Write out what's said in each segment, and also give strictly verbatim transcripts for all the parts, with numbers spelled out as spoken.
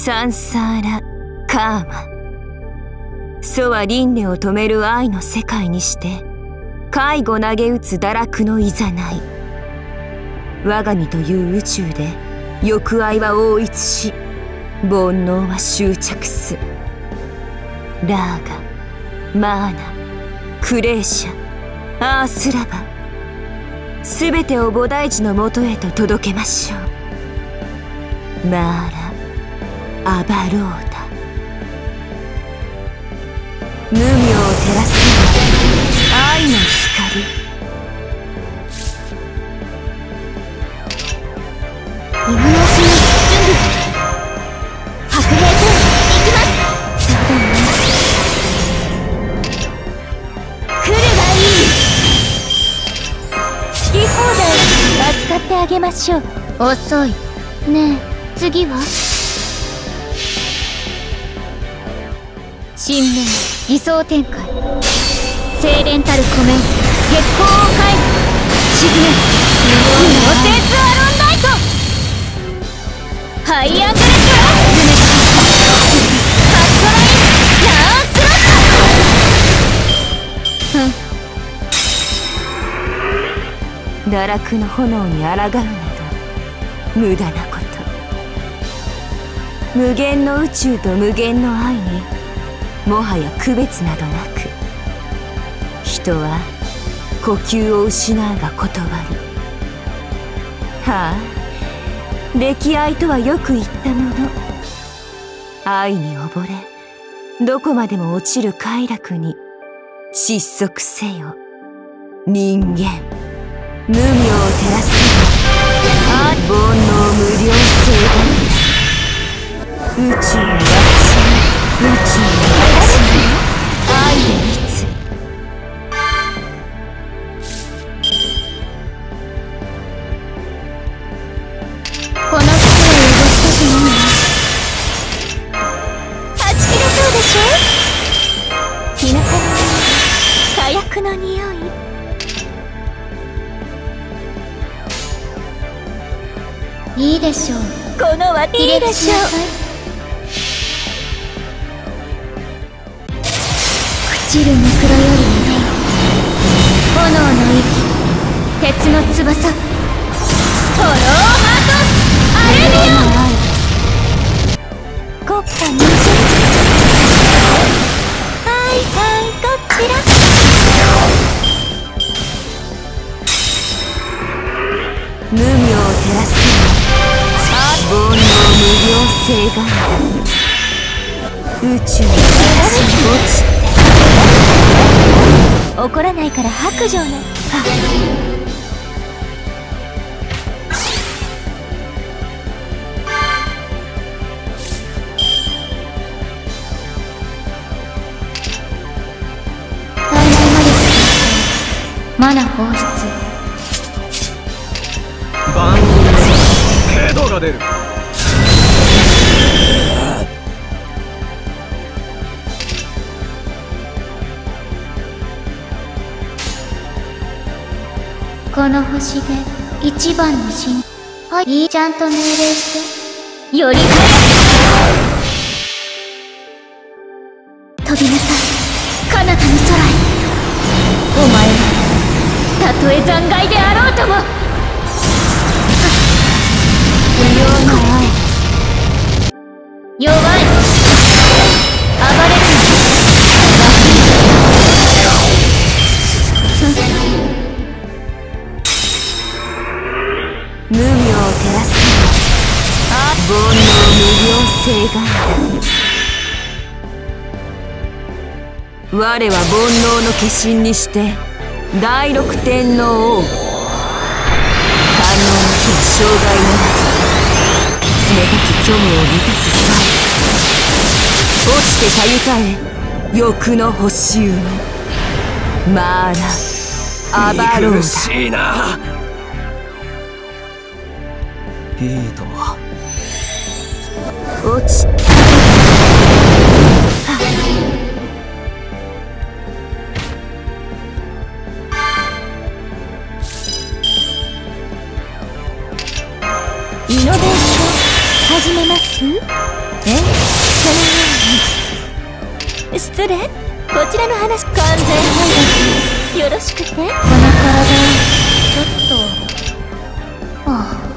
サンサーラ・カーマ。祖は輪廻を止める愛の世界にして介護投げ打つ堕落のいざない。我が身という宇宙で欲愛は応一し煩悩は執着す。ラーガ、マーナ、クレーシャ、アースラバ、すべてを菩提寺のもとへと届けましょう。マーラ・アバローダ。無明を照らす愛の光。 芋の足の準備。白兵戦行きます。そうだね。来るがいい。好き放題扱ってあげましょう。遅いねえ、次は新面偽装展開。精錬たる湖面月光を返す。沈め無能のデスアロンライト。ハイアングレットラハットラインラースロット。 堕落の炎に抗うなど無駄なこと。無限の宇宙と無限の愛にもはや区別などなく、人は呼吸を失うが断り。はあ、溺愛とはよく言ったもの。愛に溺れどこまでも落ちる快楽に失速せよ人間。無明を照らす煩悩無量性が宇宙の私、宇宙の私、愛でいつ。 この服を汚したくないわ。はち切れそうでしょ。日向の火薬の匂い。いいでしょう。このはいいでしょう。朽ちるネクロよりね、炎の息、鉄の翼、炎ハートアルビオン。国家にはいはいこちら。 無明を照らす煩悩無量性が宇宙に落ちて。 怒らないから白状ね。体内魔力マナ放出。 番組にヘドが出る。 この星で一番の神。はい、ちゃんと命令してより早く飛びなさい彼方の空へ。お前はたとえ残骸であろうとも不要の愛。弱い暴れる無明を照らす煩悩無量性が我は煩悩の化身にして第六天の王。官能の日は障害ならず冷たき虚無を満たす際、落ちてたゆたえ欲の星海マーラ・アバローダ。 苦しいな。いいとも落ちた。イノベーション始めます。 えそのように失礼。こちらの話完全配慮よろしくて。この体ちょっとああ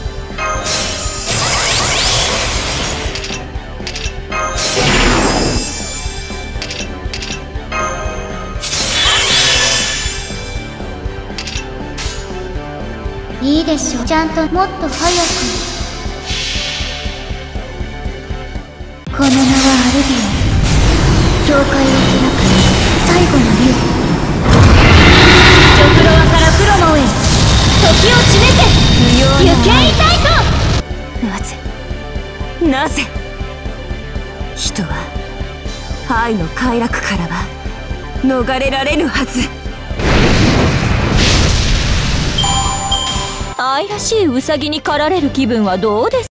いいでしょう。ちゃんともっと早く。この名はアルビオン、教会を開く最後の竜。ジョフロアからプロモへ時を示せ。行けいたいと。 なぜなぜ人は愛の快楽からは逃れられぬはず。 愛らしいウサギに狩られる気分はどうです